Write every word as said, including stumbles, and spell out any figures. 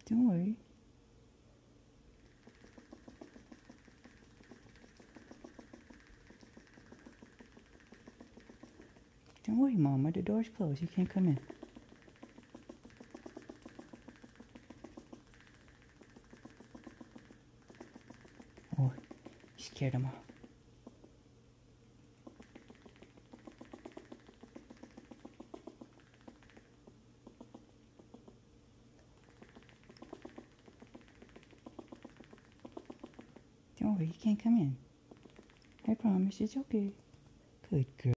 Don't worry. Don't worry, Mama. The door's closed. You can't come in. Oh, you scared him off. Don't worry, you can't come in. I promise it's okay. Good girl.